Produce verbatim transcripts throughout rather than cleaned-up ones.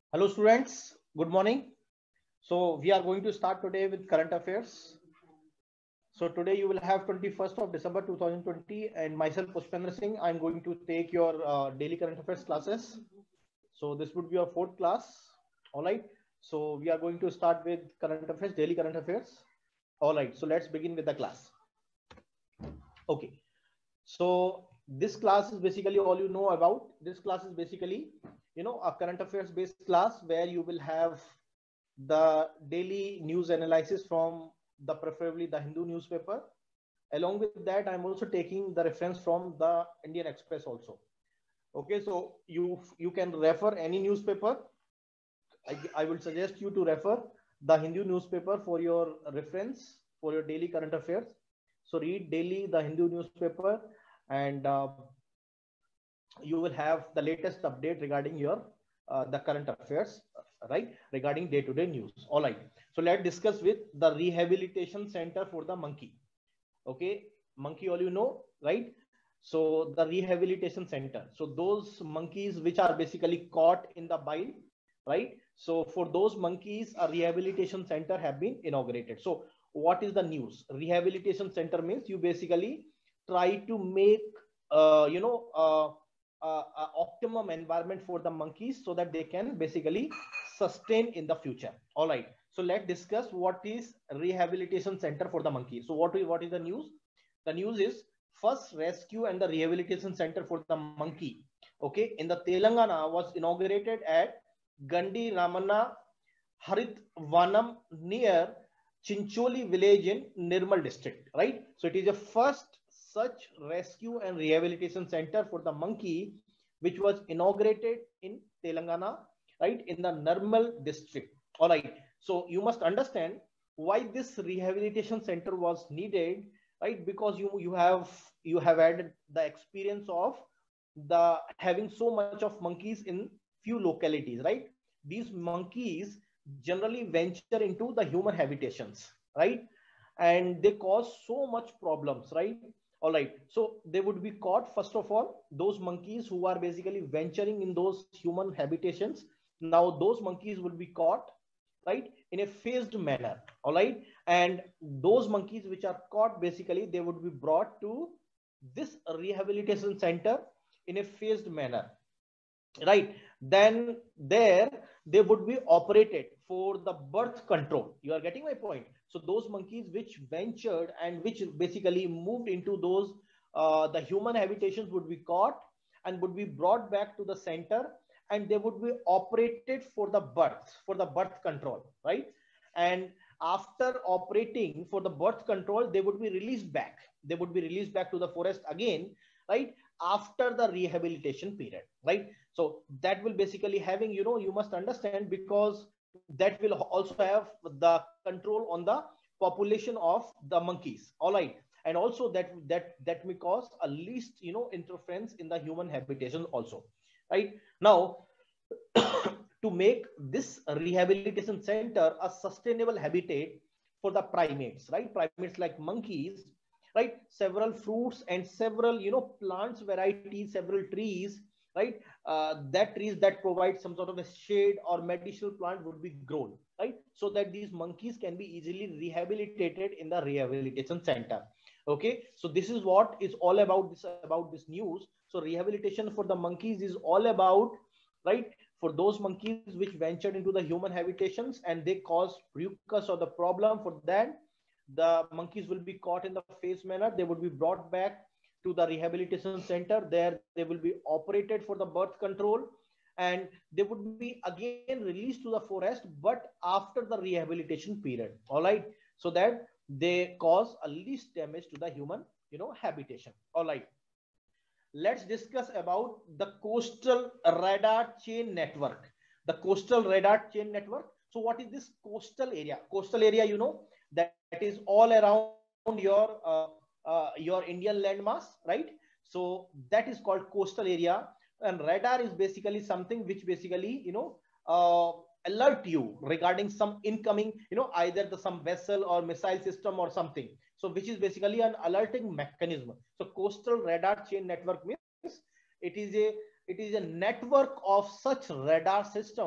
Hello students, good morning. So we are going to start today with current affairs. So today you will have twenty-first of December two thousand twenty and myself Pushpendra Singh. I am going to take your uh, daily current affairs classes. So this would be your fourth class. All right. So we are going to start with current affairs, daily current affairs. All right. So let's begin with the class. Okay. So this class is basically all you know about. This class is basically, you know, a current affairs based class where you will have the daily news analysis from the preferably the Hindu newspaper. Along with that, I'm also taking the reference from the Indian Express also. Okay, so you you can refer any newspaper. I, I will suggest you to refer the Hindu newspaper for your reference for your daily current affairs. So read daily the Hindu newspaper, and uh, you will have the latest update regarding your uh, the current affairs, right, regarding day-to-day news. All right, so let's discuss with the rehabilitation center for the monkey. Okay, monkey, all you know, right? So the rehabilitation center, so those monkeys which are basically caught in the bile, right? So for those monkeys a rehabilitation center have been inaugurated. So what is the news? Rehabilitation center means you basically try to make uh, you know uh, uh, uh, optimum environment for the monkeys so that they can basically sustain in the future. All right, so let's discuss what is rehabilitation center for the monkey. So what is what is the news? The news is first rescue and the rehabilitation center for the monkey, okay, in the Telangana was inaugurated at Gandi Ramana Harit Vanam near Chincholi village in Nirmal district, right? So it is a first such rescue and rehabilitation center for the monkey, which was inaugurated in Telangana, right, in the Nirmal district. All right. So you must understand why this rehabilitation center was needed, right? Because you you have you have had the experience of the having so much of monkeys in few localities, right? These monkeys generally venture into the human habitations, right? And they cause so much problems, right? All right, so they would be caught. First of all, those monkeys who are basically venturing in those human habitations, now those monkeys will be caught, right, in a phased manner. All right, and those monkeys which are caught, basically they would be brought to this rehabilitation center in a phased manner, right? Then there they would be operated for the birth control. You are getting my point? So those monkeys which ventured and which basically moved into those uh, the human habitations would be caught and would be brought back to the center, and they would be operated for the birth for the birth control, right? And after operating for the birth control, they would be released back they would be released back to the forest again, right, after the rehabilitation period, right? So that will basically having, you know, you must understand, because that will also have the control on the population of the monkeys. All right, and also that that that may cause a least, you know, interference in the human habitation also, right? Now to make this rehabilitation center a sustainable habitat for the primates, right? Primates like monkeys, right? Several fruits and several, you know, plants varieties, several trees, right? Uh, that trees that provide some sort of a shade or medicinal plant would be grown, right? So that these monkeys can be easily rehabilitated in the rehabilitation center. Okay, so this is what is all about this about this news. So rehabilitation for the monkeys is all about, right, for those monkeys which ventured into the human habitations and they caused ruckus or the problem. For that, the monkeys will be caught in the phase manner. They would be brought back to the rehabilitation center. There they will be operated for the birth control, and they would be again released to the forest, but after the rehabilitation period. All right, so that they cause a least damage to the human, you know, habitation. All right, let's discuss about the coastal radar chain network. The coastal radar chain network. So what is this coastal area? Coastal area, you know, that is all around your uh, uh, your Indian landmass, right? So that is called coastal area. And radar is basically something which basically, you know, uh, alert you regarding some incoming, you know, either the some vessel or missile system or something. So which is basically an alerting mechanism. So coastal radar chain network means it is a it is a network of such radar system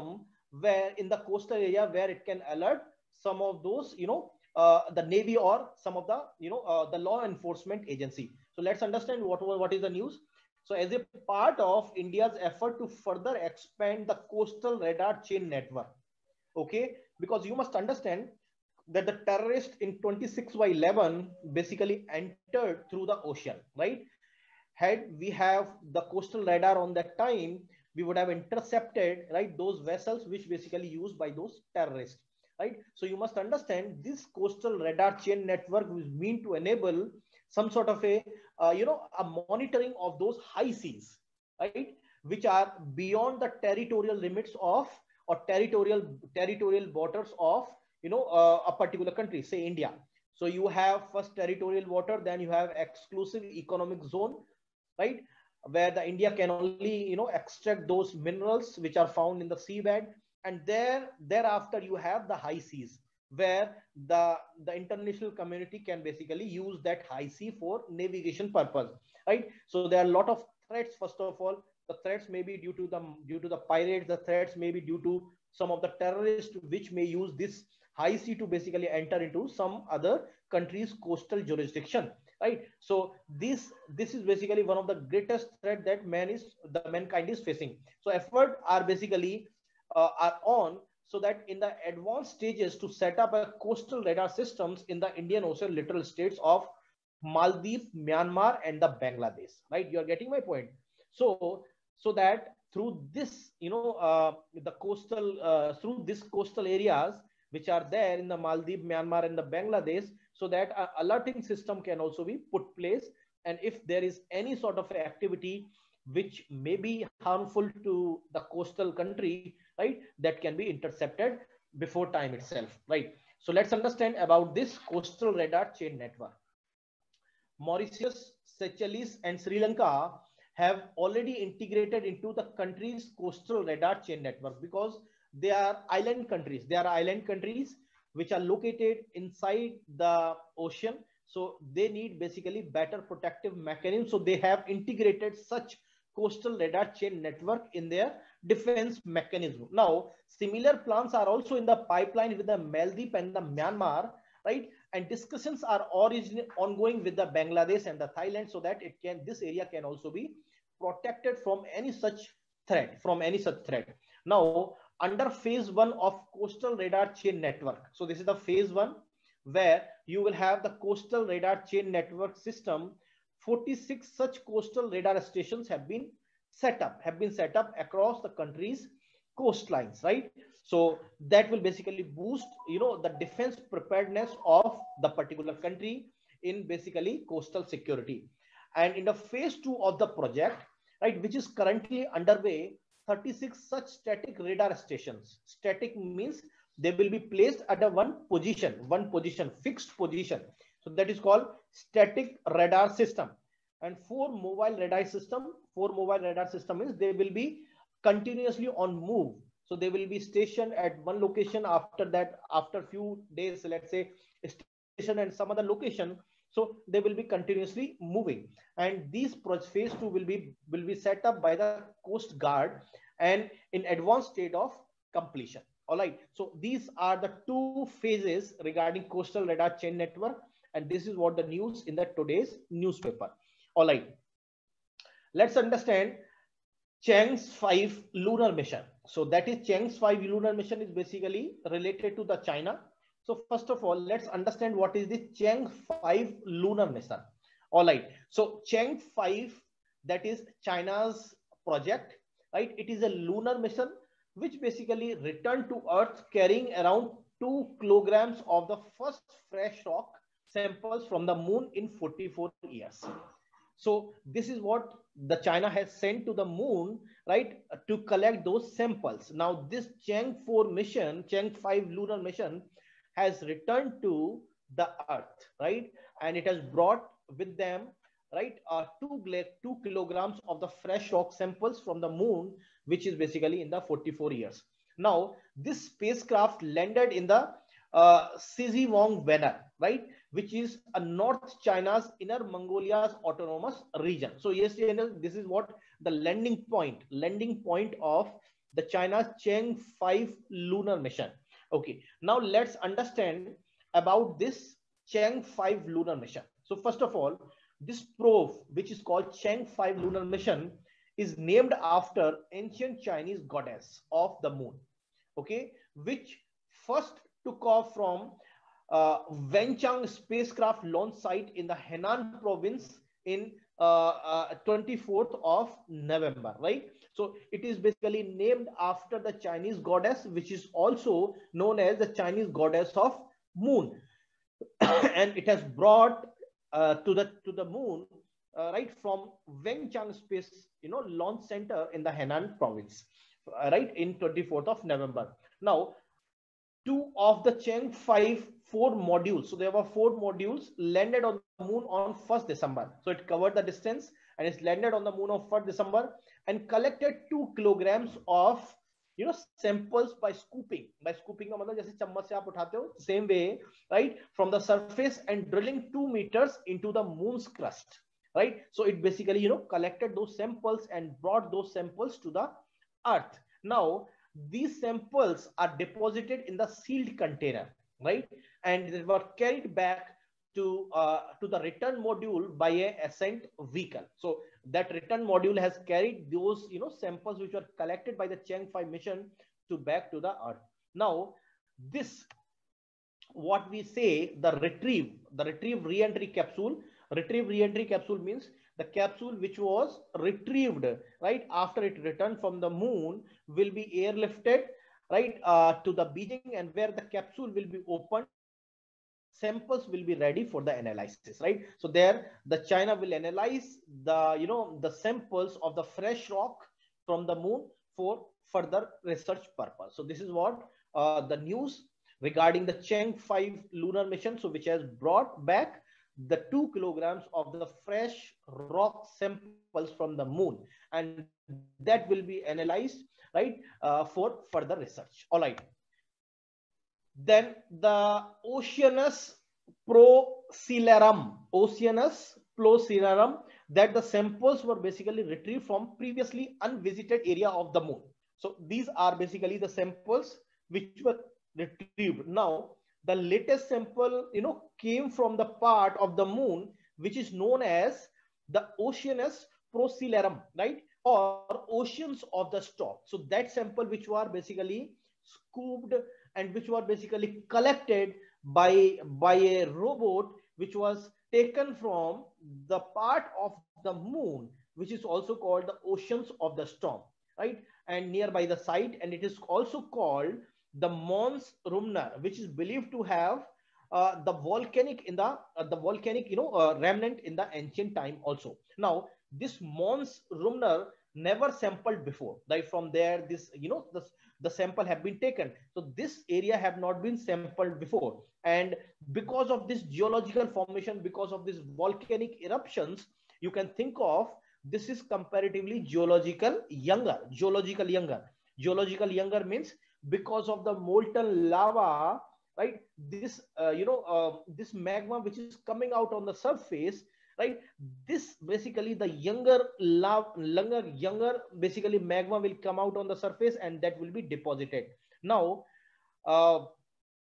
where in the coastal area where it can alert some of those, you know, uh, the Navy or some of the, you know, uh, the law enforcement agency. So let's understand what, what is the news. So as a part of India's effort to further expand the coastal radar chain network, okay, because you must understand that the terrorists in twenty-six by eleven basically entered through the ocean, right? Had we have the coastal radar on that time, we would have intercepted, right, those vessels which basically used by those terrorists, right? So you must understand this coastal radar chain network was meant to enable some sort of a, uh, you know, a monitoring of those high seas, right, which are beyond the territorial limits of or territorial territorial borders of, you know, uh, a particular country, say India. So you have first territorial water, then you have exclusive economic zone, right, where the India can only, you know, extract those minerals which are found in the seabed, and there thereafter you have the high seas where the the international community can basically use that high sea for navigation purpose, right? So there are a lot of threats. First of all, the threats may be due to the due to the pirates, the threats may be due to some of the terrorists which may use this high sea to basically enter into some other country's coastal jurisdiction, right? So this this is basically one of the greatest threat that man is the mankind is facing. So effort are basically uh, are on, so that in the advanced stages to set up a coastal radar systems in the Indian Ocean littoral states of Maldives, Myanmar, and the Bangladesh, right? You are getting my point. So so that through this, you know, uh, the coastal uh, through this coastal areas which are there in the Maldives, Myanmar, and the Bangladesh, so that an alerting system can also be put place. And if there is any sort of activity which may be harmful to the coastal country, right, that can be intercepted before time itself, right? So let's understand about this coastal radar chain network. Mauritius, Seychelles, and Sri Lanka have already integrated into the country's coastal radar chain network because they are island countries. They are island countries which are located inside the ocean. So they need basically better protective mechanisms. So they have integrated such coastal radar chain network in their defense mechanism. Now, similar plans are also in the pipeline with the Maldives and the Myanmar, right? And discussions are origin ongoing with the Bangladesh and the Thailand, so that it can this area can also be protected from any such threat, from any such threat. Now, under phase one of coastal radar chain network. So this is the phase one where you will have the coastal radar chain network system. forty-six such coastal radar stations have been set up, have been set up across the country's coastlines, right? So that will basically boost, you know, the defense preparedness of the particular country in basically coastal security. And in the phase two of the project, right, which is currently underway, thirty-six such static radar stations. Static means they will be placed at a one position, one position, fixed position. So that is called static radar system. And four mobile radar system, four mobile radar system means they will be continuously on move. So they will be stationed at one location, after that, after few days, let's say station and some other location. So they will be continuously moving. And these phase two will be will be set up by the Coast Guard and in advanced state of completion. All right. So these are the two phases regarding coastal radar chain network. And this is what the news in the today's newspaper. All right. Let's understand Chang's five lunar mission. So that is Chang's five lunar mission is basically related to the China. So first of all, let's understand what is the Chang five lunar mission. All right. So Chang five, that is China's project, right? It is a lunar mission which basically returned to Earth carrying around two kilograms of the first fresh rock samples from the moon in forty-four years. So this is what the China has sent to the moon, right, to collect those samples. Now this Chang four mission, Chang five lunar mission has returned to the Earth, right? And it has brought with them, right, uh, two, two kilograms of the fresh rock samples from the moon, which is basically in the forty-four years. Now, this spacecraft landed in the uh, Szewang Wenner, right, which is a North China's Inner Mongolia's autonomous region. So yes, this is what the landing point, landing point of the China's Chang'e five lunar mission. Okay, now let's understand about this Chang'e five lunar mission. So first of all, this probe, which is called Chang'e five lunar mission, is named after ancient Chinese goddess of the moon. Okay, which first took off from uh, Wenchang spacecraft launch site in the Henan province in uh, uh, twenty-fourth of November, right? So it is basically named after the Chinese goddess, which is also known as the Chinese goddess of moon. And it has brought uh, to the to the moon uh, right from Wenchang space, you know, launch center in the Henan province, uh, right, in twenty-fourth of November. Now, two of the Chang'e five four modules, so there were four modules, landed on the moon on first December. So it covered the distance and it's landed on the moon on first December and collected two kilograms of, you know, samples by scooping. By scooping का मतलब जैसे चम्मच से आप उठाते हो, same way, right, from the surface and drilling two meters into the moon's crust, right? So it basically, you know, collected those samples and brought those samples to the earth. Now these samples are deposited in the sealed container, right, and they were carried back to uh, to the return module by a ascent vehicle. So that return module has carried those, you know, samples which were collected by the Chang'e five mission to back to the earth. Now this, what we say, the retrieve the retrieve re-entry capsule. Retrieve re-entry capsule means the capsule which was retrieved right after it returned from the moon will be airlifted right uh, to the Beijing, and where the capsule will be opened, samples will be ready for the analysis, right? So there the China will analyze the, you know, the samples of the fresh rock from the moon for further research purpose. So this is what uh, the news regarding the Chang'e five lunar mission, so which has brought back the two kilograms of the fresh rock samples from the moon, and that will be analyzed right uh, for further research. All right. Then the Oceanus Procellarum, Oceanus Procellarum, that the samples were basically retrieved from previously unvisited area of the moon. So these are basically the samples which were retrieved. Now the latest sample, you know, came from the part of the moon which is known as the Oceanus Procellarum, right, or oceans of the storm. So that sample which were basically scooped and which were basically collected by by a robot which was taken from the part of the moon which is also called the oceans of the storm, right, and nearby the site, and it is also called the Mons Rumner, which is believed to have uh, the volcanic in the uh, the volcanic, you know, uh, remnant in the ancient time also. Now this Mons Rumner never sampled before, right? From there, this, you know, the, the sample have been taken. So this area have not been sampled before, and because of this geological formation, because of this volcanic eruptions, you can think of this is comparatively geological younger. Geological younger. Geological younger means because of the molten lava, right? This uh, you know uh, this magma which is coming out on the surface, right? This basically the younger lava, younger younger basically magma will come out on the surface, and that will be deposited. Now uh, uh,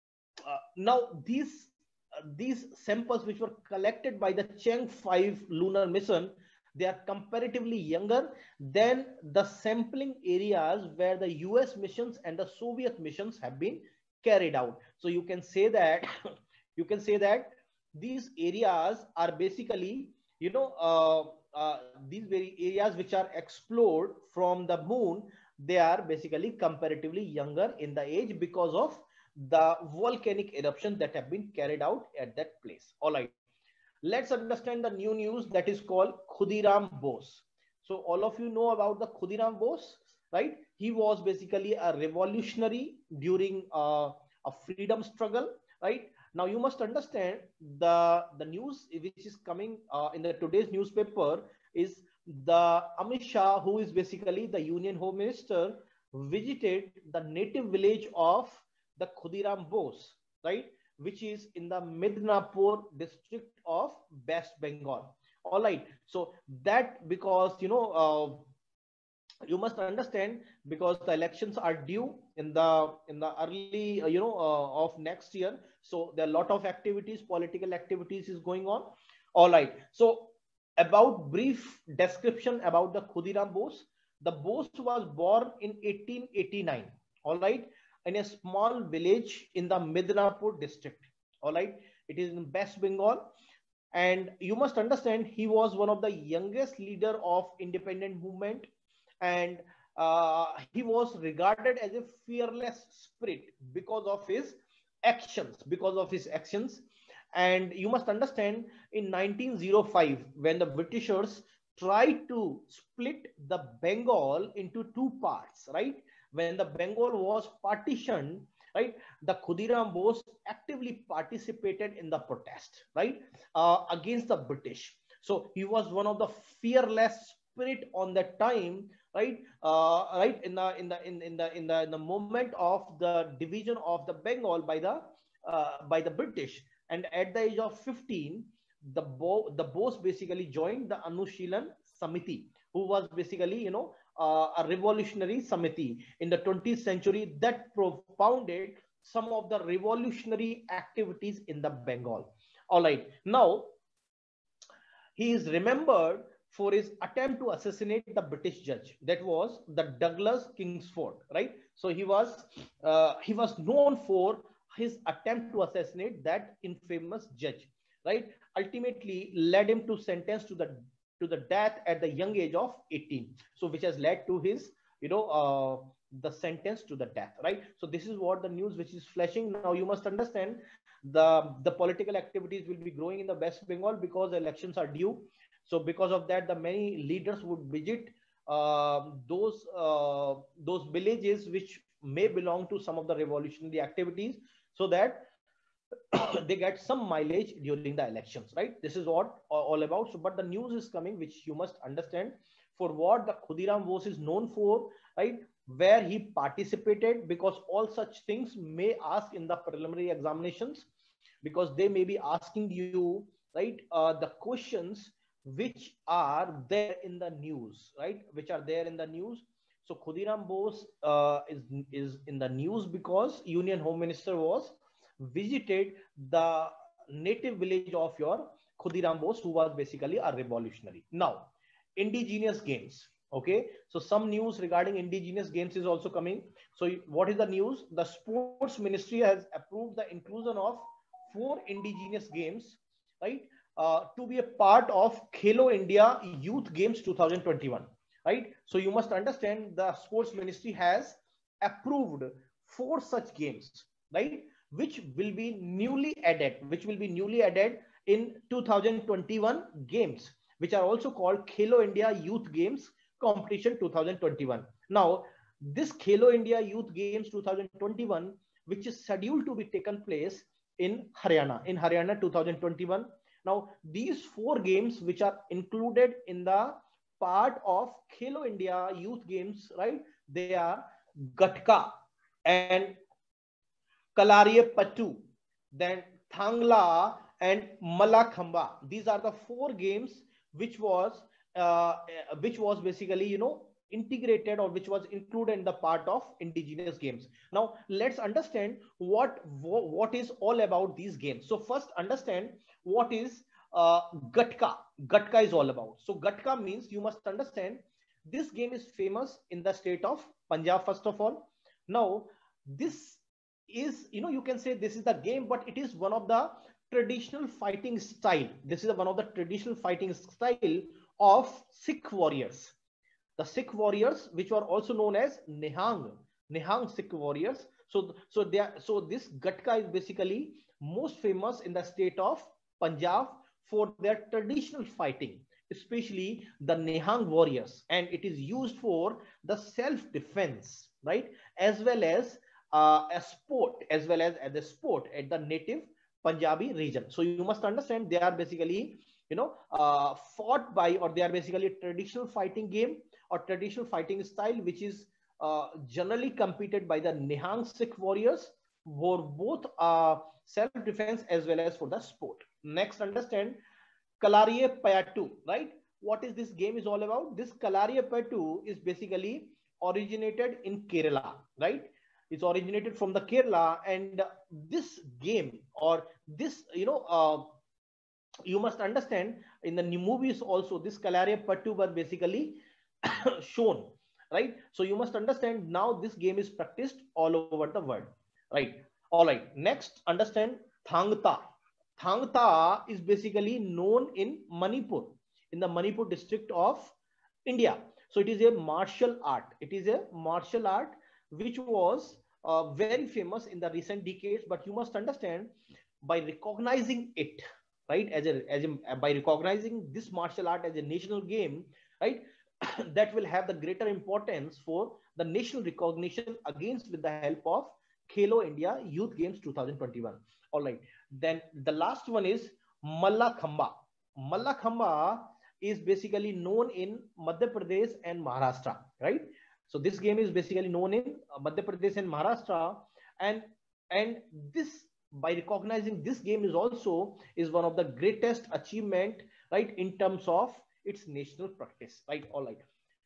now these uh, these samples which were collected by the Chang'e five lunar mission, they are comparatively younger than the sampling areas where the U S missions and the Soviet missions have been carried out. So you can say that you can say that these areas are basically, you know, uh, uh, these very areas which are explored from the moon, they are basically comparatively younger in the age because of the volcanic eruptions that have been carried out at that place. All right. Let's understand the new news that is called Khudiram Bose. So all of you know about the Khudiram Bose, right? He was basically a revolutionary during uh, a freedom struggle, right? Now you must understand the the news which is coming uh, in the today's newspaper is the Amit Shah, who is basically the Union Home Minister, visited the native village of the Khudiram Bose, right, which is in the Midnapur district of West Bengal. All right. So that because, you know, uh, you must understand, because the elections are due in the in the early uh, you know uh, of next year. So there are a lot of activities, political activities is going on. All right. So about brief description about the Khudiram Bose. The Bose was born in eighteen eighty-nine. All right, in a small village in the Midnapur district. All right, it is in West Bengal. And you must understand, he was one of the youngest leader of independent movement. And uh, he was regarded as a fearless spirit because of his actions, because of his actions. And you must understand, in nineteen oh five, when the Britishers tried to split the Bengal into two parts, right? When the Bengal was partitioned, right, the Khudiram Bose actively participated in the protest, right, uh, against the British. So he was one of the fearless spirit on that time, right, uh, right, in the in the in, in the in the in the moment of the division of the Bengal by the uh, by the British. And at the age of fifteen, the Bo the Bose basically joined the Anushilan Samiti, who was basically, you know, uh, a revolutionary Samiti in the twentieth century that propounded some of the revolutionary activities in the Bengal. All right. Now, he is remembered for his attempt to assassinate the British judge. That was the Douglas Kingsford, right? So he was uh, he was known for his attempt to assassinate that infamous judge, right? Ultimately led him to sentence to the to the death at the young age of eighteen. So which has led to his, you know, uh, the sentence to the death, right? So this is what the news which is flashing. Now you must understand, the the political activities will be growing in the West Bengal because the elections are due. So because of that, the many leaders would visit uh, those uh, those villages which may belong to some of the revolutionary activities, so that they get some mileage during the elections, right? This is what all about. So but the news is coming, which you must understand, for what the Khudiram Bose is known for, right, where he participated, because all such things may ask in the preliminary examinations, because they may be asking you, right, uh, the questions which are there in the news, right, which are there in the news. So Khudiram Bose uh, is is in the news because Union Home Minister was visited the native village of your Khudiram Bose, who was basically a revolutionary. Now, indigenous games. Okay, so some news regarding indigenous games is also coming. So what is the news? The sports ministry has approved the inclusion of four indigenous games, right, uh, to be a part of Khelo India Youth Games twenty twenty-one, right? So you must understand, the sports ministry has approved four such games, right, which will be newly added, which will be newly added in two thousand twenty-one games, which are also called Khelo India Youth Games Competition twenty twenty-one. Now, this Khelo India Youth Games twenty twenty-one, which is scheduled to be taken place in Haryana, in Haryana twenty twenty-one. Now, these four games which are included in the part of Khelo India Youth Games, right, they are Gatka and Kalariye Pattu, then Thangla and Malakhamba. These are the four games which was uh, which was basically, you know, integrated, or which was included in the part of indigenous games. Now let's understand what what is all about these games. So first understand what is uh, Gatka. Gatka is all about. So Gatka means, you must understand, this game is famous in the state of Punjab first of all. Now this is, you know, you can say this is the game, but it is one of the traditional fighting style. This is one of the traditional fighting style of Sikh warriors. The Sikh warriors, which were also known as Nihang, Nihang Sikh warriors. So, so they are, so this Gatka is basically most famous in the state of Punjab for their traditional fighting, especially the Nihang warriors, and it is used for the self-defense, right, as well as uh, a sport, as well as as a sport at the native Punjabi region. So you must understand, they are basically, you know, uh, fought by, or they are basically a traditional fighting game or traditional fighting style, which is uh, generally competed by the Nihang Sikh warriors for both uh, self-defense as well as for the sport. Next, understand Kalariye Payattu, right? what is this game is all about? This Kalarippayattu is basically originated in Kerala, right? It's originated from the Kerala, and this game or this, you know, uh, you must understand in the new movies also this Kalarippayattu were basically shown, right? So you must understand now this game is practiced all over the world, right? All right. Next, understand Thang Ta. Thang Ta is basically known in Manipur, in the Manipur district of India. So it is a martial art. It is a martial art which was uh, very famous in the recent decades. But you must understand, by recognizing it, right, as a, as a by recognizing this martial art as a national game, right, that will have the greater importance for the national recognition against with the help of Khelo India Youth Games twenty twenty-one. All right. Then the last one is Mallakhamba. Mallakhamba is basically known in Madhya Pradesh and Maharashtra, right? So this game is basically known in Madhya Pradesh and Maharashtra, and and this, by recognizing this game is also is one of the greatest achievement, right, in terms of its national practice, right? All right.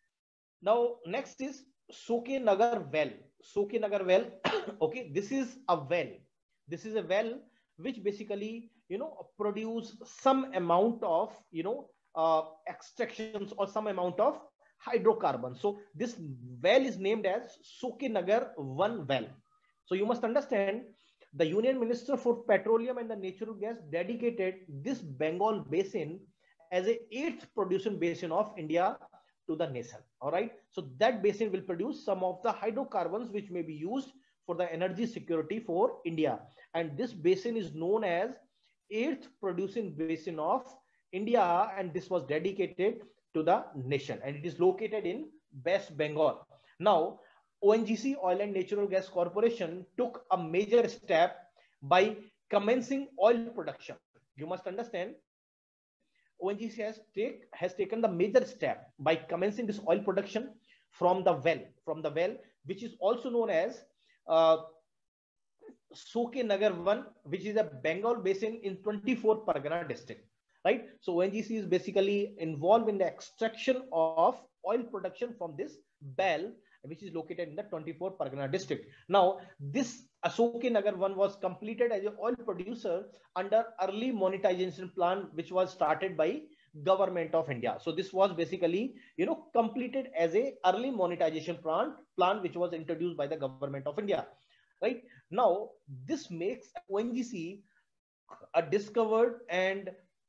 Now next is Soke Nagar well. Soke Nagar well. Okay, this is a well. This is a well which basically, you know, produce some amount of, you know, uh, extractions or some amount of hydrocarbons. So this well is named as Soke Nagar one well. So you must understand, the Union Minister for Petroleum and the Natural Gas dedicated this Bengal basin as a eighth producing basin of India to the nation. All right. So that basin will produce some of the hydrocarbons which may be used for the energy security for India. And this basin is known as eighth producing basin of India, and this was dedicated to the nation, and it is located in West Bengal. Now, O N G C, Oil and Natural Gas Corporation, took a major step by commencing oil production. You must understand, O N G C has, take, has taken the major step by commencing this oil production from the well, from the well, which is also known as uh, Soke Nagar one, which is a Bengal basin in twenty-four Pargana district, right? So O N G C is basically involved in the extraction of oil production from this well, which is located in the twenty-four Pargana district. Now, this Soke Nagar one was completed as an oil producer under early monetization plan, which was started by Government of India. So this was basically, you know, completed as a early monetization plan, plan which was introduced by the Government of India, right? Now, this makes O N G C a discovered and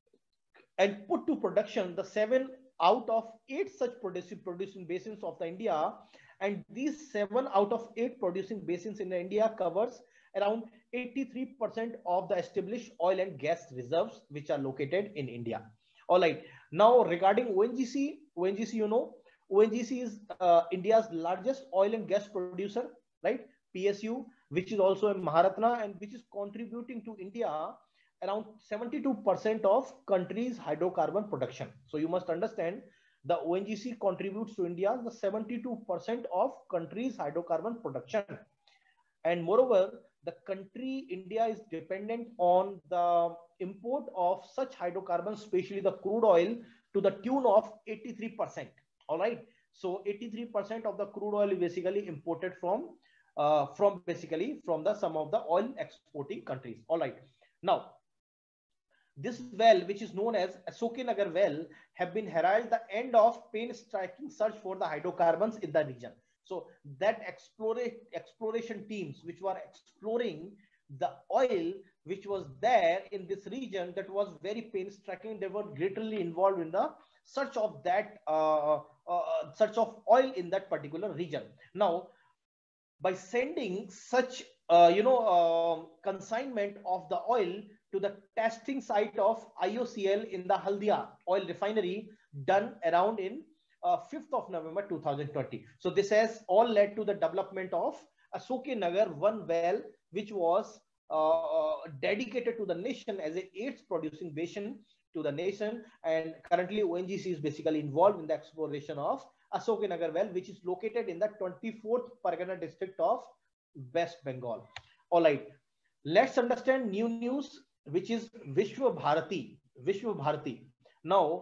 and put to production the seven out of eight such producing producing basins of the India. And these seven out of eight producing basins in India covers around eighty-three percent of the established oil and gas reserves which are located in India. All right. Now, regarding O N G C, O N G C, you know, O N G C is uh, India's largest oil and gas producer, right? P S U, which is also a Maharatna and which is contributing to India around seventy-two percent of country's hydrocarbon production. So you must understand, the O N G C contributes to India the seventy-two percent of country's hydrocarbon production. And moreover, the country India is dependent on the import of such hydrocarbons, especially the crude oil, to the tune of eighty-three percent. All right. So eighty-three percent of the crude oil is basically imported from uh, from basically from the some of the oil exporting countries. All right. Now, this well, which is known as Soke Nagar well, have been heralded the end of painstaking search for the hydrocarbons in the region. So that exploration teams which were exploring the oil which was there in this region, that was very painstaking. They were greatly involved in the search of that uh, uh, search of oil in that particular region. Now, by sending such uh, you know uh, consignment of the oil to the testing site of I O C L in the Haldia oil refinery, done around in uh, fifth of November two thousand twenty. So this has all led to the development of a Soke Nagar one well, which was uh, dedicated to the nation as a eighth producing basin to the nation. And currently O N G C is basically involved in the exploration of Soke Nagar well, which is located in the twenty-fourth Pargana district of West Bengal. All right, let's understand new news, which is Vishwa Bharati. Vishwa Bharati. Now,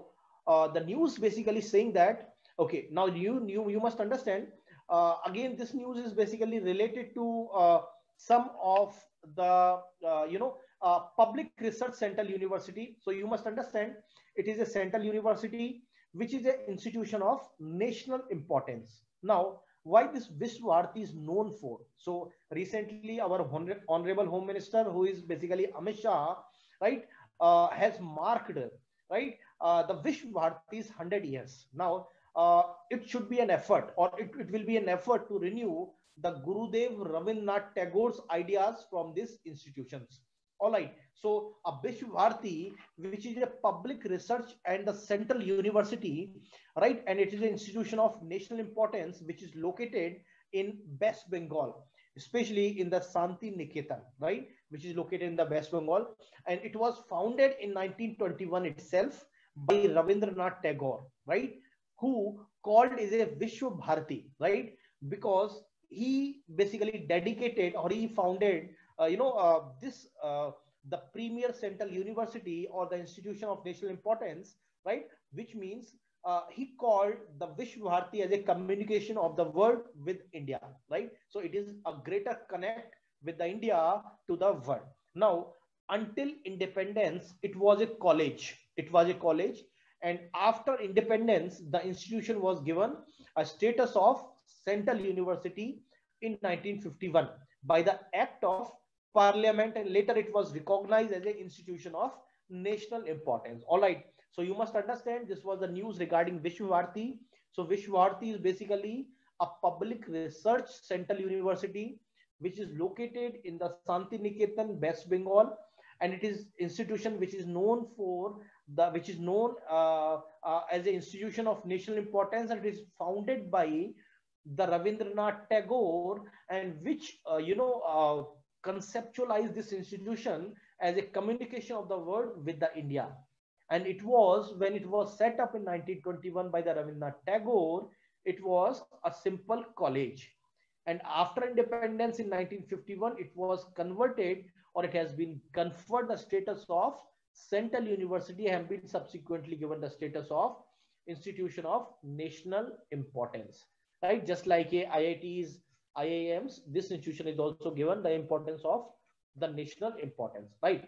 uh, the news basically saying that, okay, now you you, you must understand, uh, again, this news is basically related to uh, some of the, uh, you know, uh, public research central university. So you must understand, it is a central university, which is an institution of national importance. Now, why this Vishwabharati is known for? So recently, our honorable Home Minister, who is basically Amit Shah, right, uh, has marked, right, uh, the Vishwabharati's one hundred years. Now, uh, it should be an effort, or it, it will be an effort to renew the Gurudev Rabindranath Tagore's ideas from these institutions. All right. So, a Vishwabharati, which is a public research and the central university, right, and it is an institution of national importance, which is located in West Bengal, especially in the Santi Niketan, right, which is located in the West Bengal, and it was founded in nineteen twenty-one itself by Rabindranath Tagore, right, who called is a Vishwabharati, right, because he basically dedicated, or he founded, uh, you know, uh, this uh, the premier central university, or the institution of national importance, right, which means uh, he called the Vishwabharati as a communication of the world with India, right? So it is a greater connect with the India to the world. Now, until independence, it was a college. It was a college. And after independence, the institution was given a status of central university in nineteen fifty-one by the Act of Parliament, and later it was recognized as an institution of national importance. All right. So you must understand, this was the news regarding Vishwabharati. So Vishwabharati is basically a public research central university, which is located in the Santi Niketan, West Bengal, and it is institution which is known for the which is known uh, uh, as an institution of national importance, and it is founded by the Rabindranath Tagore, and which uh, you know uh, conceptualized this institution as a communication of the world with the India. And it was, when it was set up in nineteen twenty-one by the Rabindranath Tagore, it was a simple college. And after independence in nineteen fifty-one, it was converted, or it has been conferred the status of central university, and been subsequently given the status of institution of national importance, right? Just like a I I Ts, I I Ms, this institution is also given the importance of the national importance, right?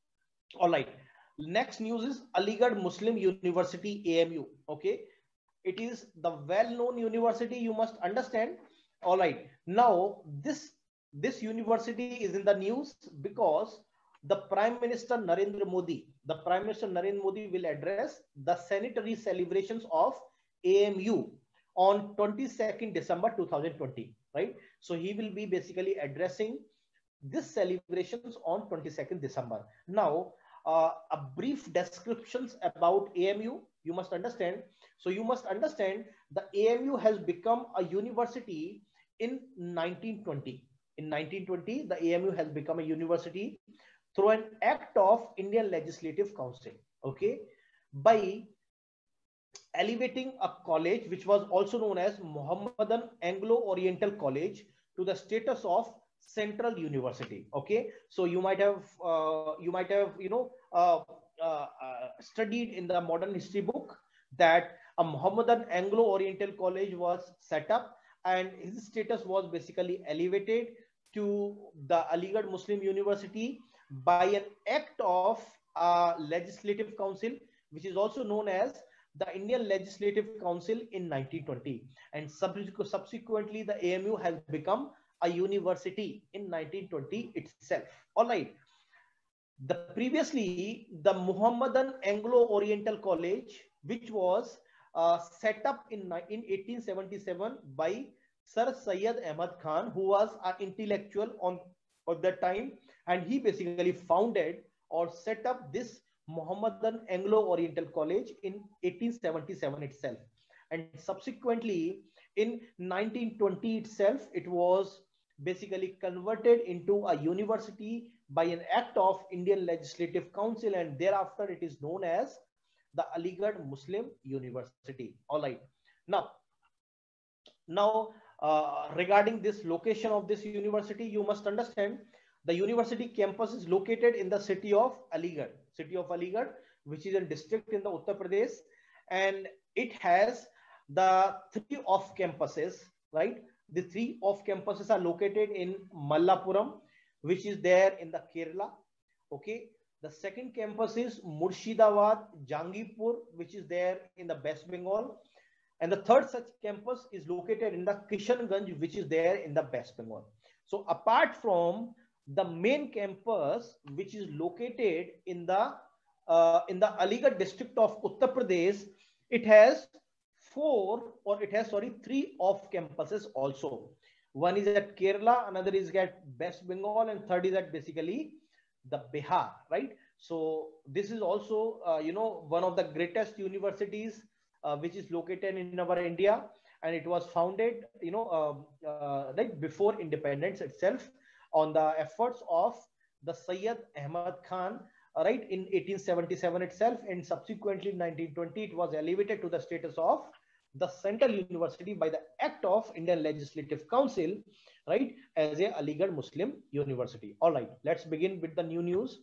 All right. Next news is Aligarh Muslim University, A M U. Okay, it is the well-known university, you must understand. All right. Now this this university is in the news because the Prime Minister Narendra Modi, the Prime Minister Narendra Modi will address the centenary celebrations of A M U on twenty-second December two thousand twenty, right? So he will be basically addressing this celebrations on twenty-second December. Now, uh, a brief descriptions about A M U, you must understand. So you must understand the A M U has become a university in nineteen twenty. In nineteen twenty, the A M U has become a university through an act of Indian Legislative Council, okay, by elevating a college which was also known as Mohammedan Anglo-Oriental College to the status of central university. Okay, so you might have uh, you might have you know uh, uh, uh, studied in the modern history book that a Mohammedan Anglo-Oriental College was set up, and his status was basically elevated to the Aligarh Muslim University by an act of uh, Legislative Council, which is also known as the Indian Legislative Council in nineteen twenty, and subsequently the A M U has become a university in nineteen twenty itself. All right. The previously the Mohammedan Anglo-Oriental College, which was uh, set up in, in eighteen seventy-seven by Sir Syed Ahmad Khan, who was an intellectual on at that time, and he basically founded or set up this Mohammedan Anglo-Oriental College in eighteen seventy-seven itself. And subsequently in nineteen twenty itself, it was basically converted into a university by an act of Indian Legislative Council, and thereafter it is known as the Aligarh Muslim University. All right. Now, now uh, regarding this location of this university, you must understand the university campus is located in the city of Aligarh, city of Aligarh, which is a district in the Uttar Pradesh, and it has the three off campuses, right? The three off campuses are located in Mallapuram, which is there in the Kerala. Okay. The second campus is Murshidabad, Jangipur, which is there in the West Bengal. And the third such campus is located in the Kishanganj, which is there in the West Bengal. So apart from the main campus, which is located in the uh, in the Aligarh district of Uttar Pradesh, it has four or it has sorry three off campuses also. One is at Kerala, another is at West Bengal, and third is at basically the Bihar, right? So this is also uh, you know one of the greatest universities uh, which is located in our India, and it was founded you know uh, uh, like before independence itself on the efforts of the Sayyid Ahmad Khan, uh, right, in eighteen seventy-seven itself, and subsequently in nineteen twenty it was elevated to the status of the Central University by the Act of Indian Legislative Council, right, as a Aligarh Muslim University. All right, let's begin with the new news.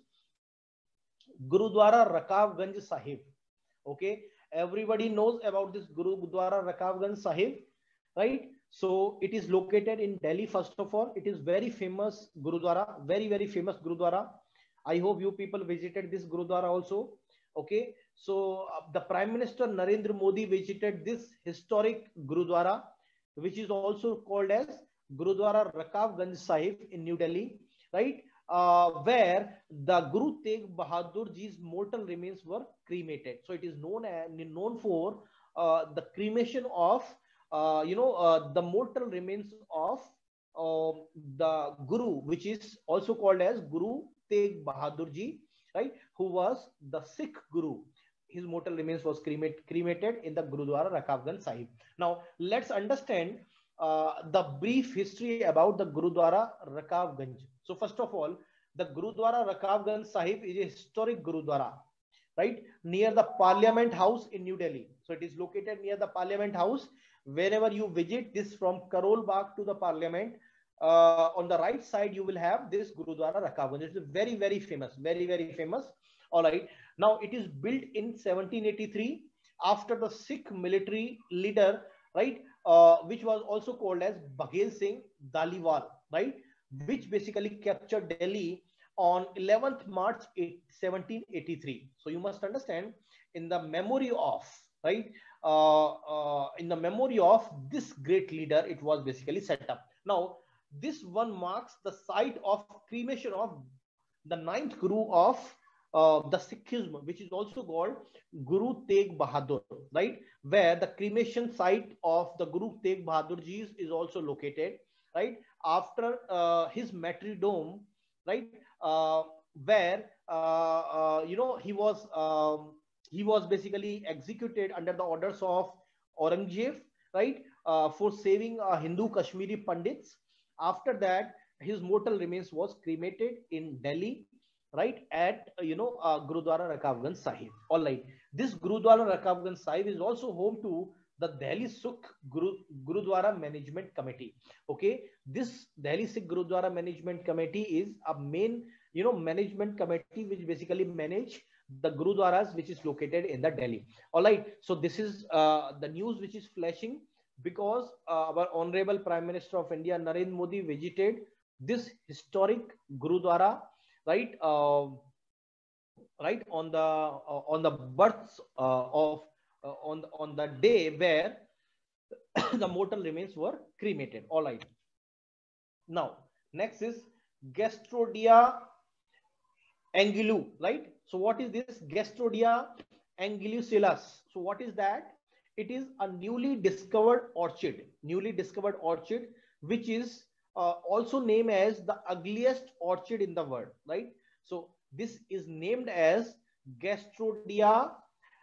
Gurudwara Rakabganj Sahib. Okay, everybody knows about this Gurudwara Rakabganj Sahib, right? So it is located in Delhi. First of all, it is very famous Gurudwara, very very famous Gurudwara. I hope you people visited this Gurudwara also. Okay, so uh, the Prime Minister Narendra Modi visited this historic Gurudwara, which is also called as Gurudwara Rakabganj Sahib in New Delhi, right? Uh, where the Guru Tegh Bahadur Ji's mortal remains were cremated. So it is known as, known for uh, the cremation of uh, you know uh, the mortal remains of uh, the Guru, which is also called as Guru Tegh Bahadur Ji, right, who was the Sikh Guru. His mortal remains was cremate, cremated in the Gurudwara Rakabganj Sahib. Now let's understand uh, the brief history about the Gurudwara Rakabganj. So first of all, the Gurudwara Rakabganj Sahib is a historic Gurudwara, right, near the Parliament House in New Delhi. So it is located near the Parliament House. Whenever you visit this from Karol Bagh to the Parliament, uh, on the right side you will have this Gurudwara Rakabganj. It's very very famous, very very famous. All right, now it is built in seventeen eighty-three after the Sikh military leader, right, uh, which was also called as Baghel Singh Dhaliwal, right, which basically captured Delhi on eleventh March seventeen eighty-three. So you must understand, in the memory of, right, uh, uh, in the memory of this great leader, it was basically set up. Now this one marks the site of cremation of the ninth Guru of uh, the Sikhism, which is also called Guru Tegh Bahadur, right, where the cremation site of the Guru Tegh Bahadur Ji is also located, right, after uh, his martyrdom, right, uh, where uh, uh, you know he was um, he was basically executed under the orders of Aurangzeb, right, uh, for saving uh, Hindu Kashmiri Pandits. After that, his mortal remains was cremated in Delhi, right, at uh, you know uh, Gurudwara Rakabganj Sahib. All right, this Gurudwara Rakabganj Sahib is also home to the Delhi Sikh Guru, Gurudwara Management Committee. Okay, this Delhi Sikh Gurudwara Management Committee is a main you know management committee which basically manage the Gurudwaras which is located in the Delhi. All right, so this is uh, the news which is flashing because uh, our Honorable Prime Minister of India Narendra Modi visited this historic Gurudwara, right, uh, right on the uh, on the birth uh, of uh, on the, on the day where the mortal remains were cremated. All right, now next is Gastrodia Anguillu, right? So what is this Gastrodia Anguillucillus? So what is that? It is a newly discovered orchid, newly discovered orchid, which is uh, also named as the ugliest orchid in the world, right? So this is named as Gastrodia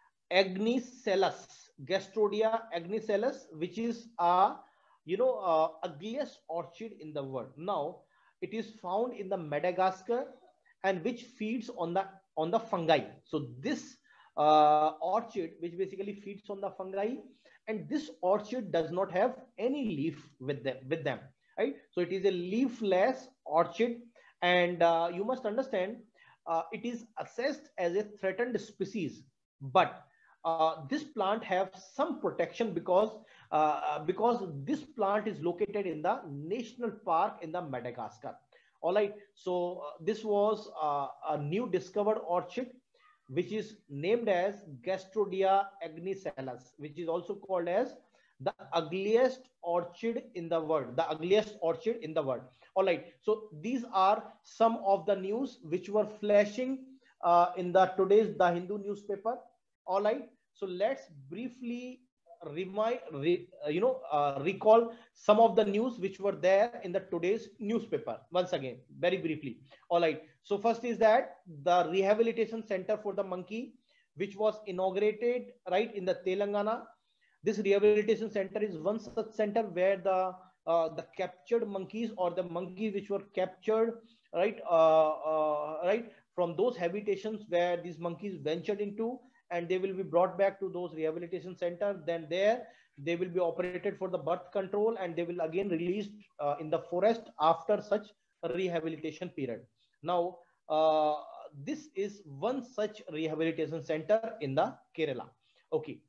agnicellus, Gastrodia agnicellus, which is a you know uh, ugliest orchid in the world. Now it is found in the Madagascar and which feeds on the on the fungi. So this uh, orchid which basically feeds on the fungi, and this orchid does not have any leaf with them with them right? So it is a leafless orchid, and uh, you must understand uh, it is assessed as a threatened species, but uh, this plant have some protection because uh, because this plant is located in the national park in the Madagascar. All right, so uh, this was uh, a new discovered orchid which is named as Gastrodia agnicellus, which is also called as the ugliest orchid in the world, the ugliest orchid in the world. All right, so these are some of the news which were flashing uh, in the today's The Hindu newspaper. All right, so let's briefly remind re, uh, you know uh, recall some of the news which were there in the today's newspaper once again very briefly. All right, so first is that the rehabilitation center for the monkey which was inaugurated right in the Telangana. This rehabilitation center is one such center where the uh, the captured monkeys or the monkeys which were captured right uh, uh, right from those habitations where these monkeys ventured into, and they will be brought back to those rehabilitation center. Then there they will be operated for the birth control, and they will again released uh, in the forest after such a rehabilitation period. Now uh, this is one such rehabilitation center in the Kerala. Okay,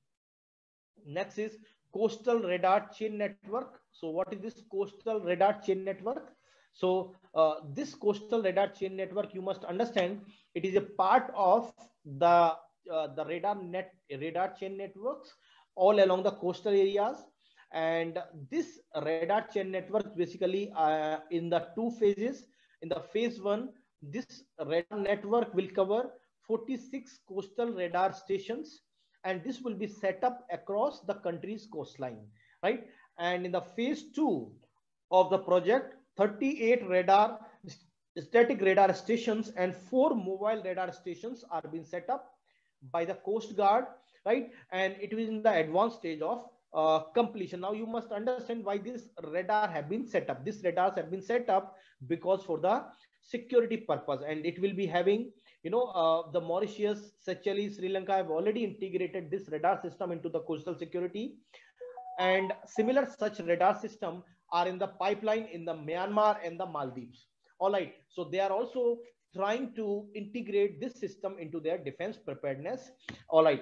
next is coastal radar chain network. So what is this coastal radar chain network? So uh, this coastal radar chain network, you must understand, it is a part of the uh, the radar net radar chain networks all along the coastal areas. And this radar chain network basically uh, in the two phases. In the phase one, this radar network will cover forty-six coastal radar stations, and this will be set up across the country's coastline, right? And in the phase two of the project, thirty-eight radar static radar stations and four mobile radar stations are being set up by the Coast Guard, right? And it is in the advanced stage of uh, completion. Now you must understand why this radar have been set up. These radars have been set up because for the security purpose, and it will be having, you know, uh, the Mauritius, Seychelles, Sri Lanka have already integrated this radar system into the coastal security, and similar such radar system are in the pipeline in the Myanmar and the Maldives. All right, so they are also trying to integrate this system into their defense preparedness. All right,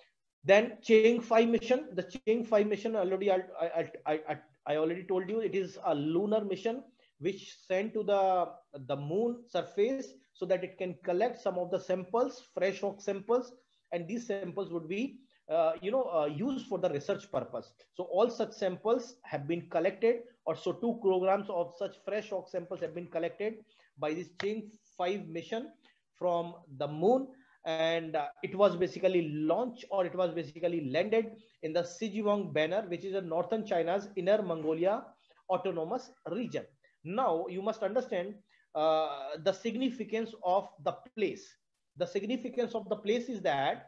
then Chang five mission. The Chang five mission already I, I, I, I already told you, it is a lunar mission which sent to the the moon surface so that it can collect some of the samples, fresh rock samples, and these samples would be uh, you know uh, used for the research purpose. So all such samples have been collected, or so two kilograms of such fresh rock samples have been collected by this Chang five mission from the moon, and uh, it was basically launched, or it was basically landed in the Sijiwang Banner, which is in northern China's Inner Mongolia autonomous region. Now you must understand uh, the significance of the place. The significance of the place is that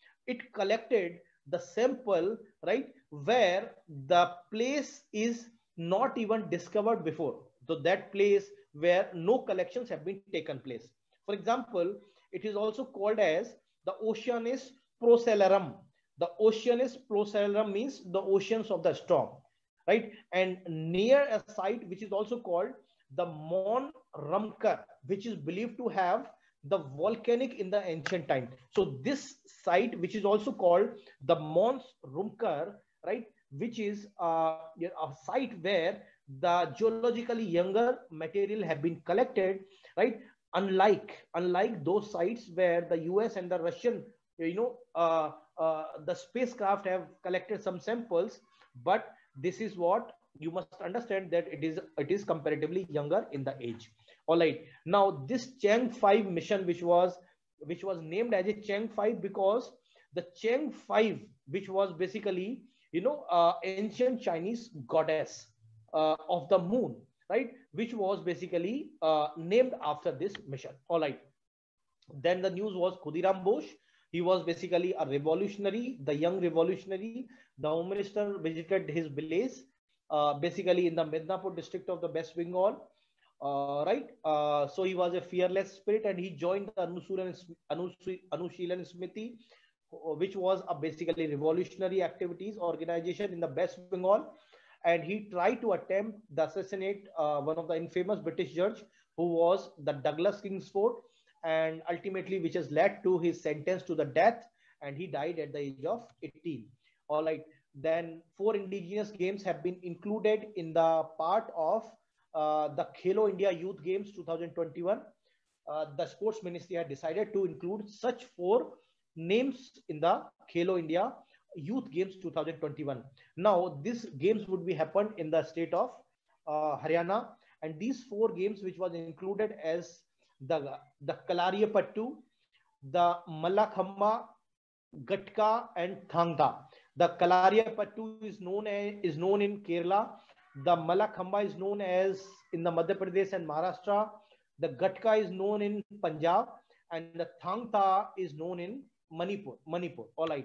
it collected the sample right where the place is not even discovered before. So that place where no collections have been taken place. For example, it is also called as the Oceanus Procellarum. The Oceanus Procellarum means the oceans of the storm, right? And near a site which is also called the Mon Rumkar, which is believed to have the volcanic in the ancient time. So this site, which is also called the Mons Rumkar, right, which is uh, a site where the geologically younger material have been collected, right? Unlike unlike those sites where the U S and the Russian, you know, uh, uh, the spacecraft have collected some samples, but this is what you must understand, that it is it is comparatively younger in the age. All right. Now this Chang five mission, which was which was named as a Chang five because the Chang five, which was basically, you know, uh, ancient Chinese goddess uh, of the moon, right, which was basically uh, named after this mission. All right. Then the news was Khudiram Bose. He was basically a revolutionary, the young revolutionary. The Home Minister visited his village, uh, basically in the Midnapur district of the West Bengal. Uh, right. Uh, so he was a fearless spirit, and he joined the Anushila Anushilan Smiti, which was a basically revolutionary activities organization in the West Bengal. And he tried to attempt the assassinate uh, one of the infamous British judge, who was the Douglas Kingsford, and ultimately which has led to his sentence to the death. and he died at the age of eighteen. All right. Then four indigenous games have been included in the part of uh, the Khelo India Youth Games twenty twenty-one. Uh, the sports ministry had decided to include such four names in the Khelo India Youth Games twenty twenty-one. Now, these games would be happened in the state of uh, Haryana, and these four games, which was included as the the Kalariyapattu, the Mallakhamba, Gatka, and Thangta. The Kalariyapattu is known as, is known in Kerala. The Mallakhamba is known as in the Madhya Pradesh and Maharashtra. The Gatka is known in Punjab, and the Thangta is known in Manipur. Manipur. All right.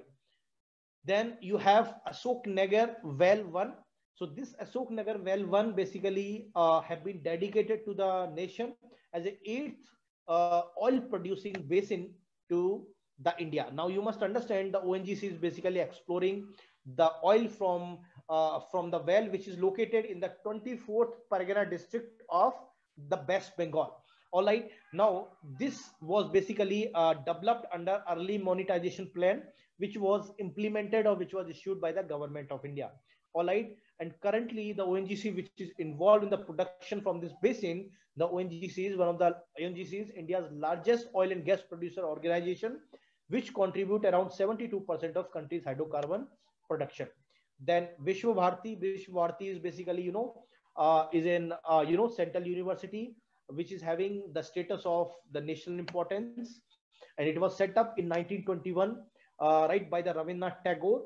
Then you have Ashok Nagar Well one. So this Ashok Nagar Well one basically uh, have been dedicated to the nation as the eighth uh, oil producing basin to the India. Now you must understand the O N G C is basically exploring the oil from uh, from the well, which is located in the twenty-fourth Pargana district of the West Bengal. All right. Now this was basically uh, developed under early monetization plan, which was implemented or which was issued by the government of India. All right. And currently the O N G C, which is involved in the production from this basin, the O N G C is one of the O N G C is India's largest oil and gas producer organization, which contribute around seventy-two percent of country's hydrocarbon production. Then Vishwa Bharati, Vishwa Bharati is basically, you know, uh, is in, uh, you know, Central University, which is having the status of the national importance. And it was set up in nineteen twenty-one, uh, right, by the Rabindranath Tagore,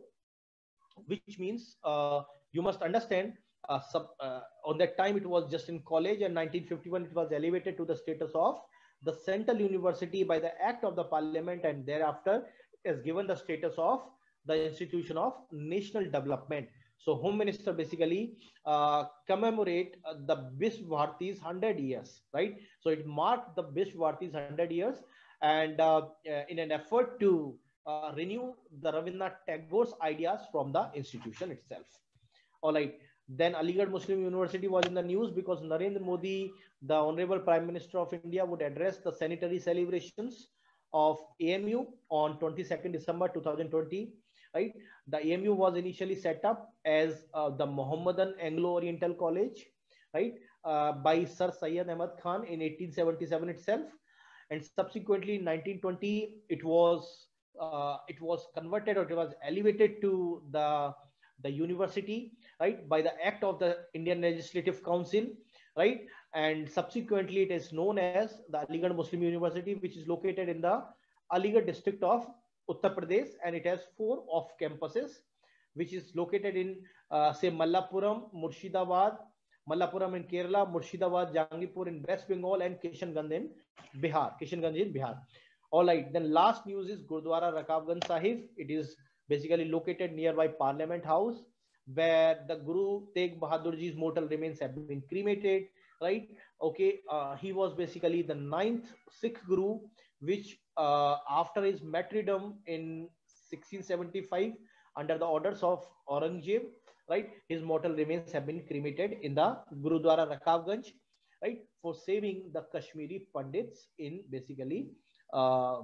which means uh, you must understand uh, sub, uh, on that time it was just in college, and nineteen fifty-one it was elevated to the status of the Central University by the Act of the Parliament, and thereafter it is given the status of the institution of national development. So Home Minister basically uh, commemorate uh, the Vishwa Bharati's one hundred years, right? So it marked the Vishwa Bharati's one hundred years, and uh, uh, in an effort to uh, renew the Rabindranath Tagore's ideas from the institution itself. All right. Then Aligarh Muslim University was in the news because Narendra Modi, the Honorable Prime Minister of India, would address the sanitary celebrations of A M U on twenty-second December two thousand twenty. Right, the A M U was initially set up as uh, the Mohammedan Anglo-Oriental College, right, uh, by Sir Syed Ahmad Khan in eighteen seventy-seven itself, and subsequently in nineteen twenty it was uh, it was converted, or it was elevated to the the university, right, by the act of the Indian Legislative Council, right, and subsequently it is known as the Aligarh Muslim University, which is located in the Aligarh district of Uttar Pradesh, and it has four off campuses, which is located in uh, say Malappuram, Murshidabad, Malappuram in Kerala, Murshidabad, Jangipur in West Bengal, and Kishanganj in Bihar. Kishanganj in Bihar. All right. Then last news is Gurdwara Rakabganj Sahib. It is basically located nearby Parliament House, where the Guru Tegh Bahadur Ji's mortal remains have been cremated. Right. Okay. Uh, he was basically the ninth Sikh Guru, which uh, after his martyrdom in sixteen seventy-five under the orders of Aurangzeb, right, his mortal remains have been cremated in the Gurudwara Rakabganj, right, for saving the Kashmiri Pandits in basically uh,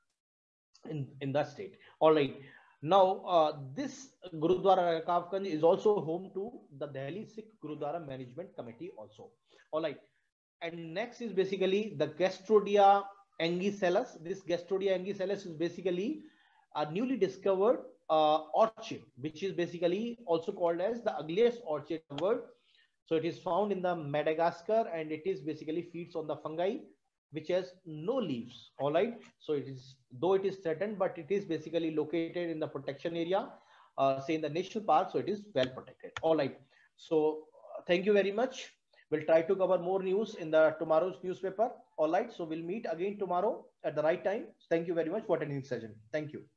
in, in that state. All right. Now, uh, this Gurudwara Rakabganj is also home to the Delhi Sikh Gurudwara Management Committee also. All right. And next is basically the Gastrodia Anguicellus. This Gastrodia Anguicellus is basically a newly discovered uh, orchid, which is basically also called as the ugliest orchid in the world. So it is found in the Madagascar, and it is basically feeds on the fungi, which has no leaves. All right. So it is, though it is threatened, but it is basically located in the protection area, uh, say in the national park. So it is well protected. All right. So uh, thank you very much. We'll try to cover more news in the tomorrow's newspaper. All right. So we'll meet again tomorrow at the right time. Thank you very much for attending the session. Thank you.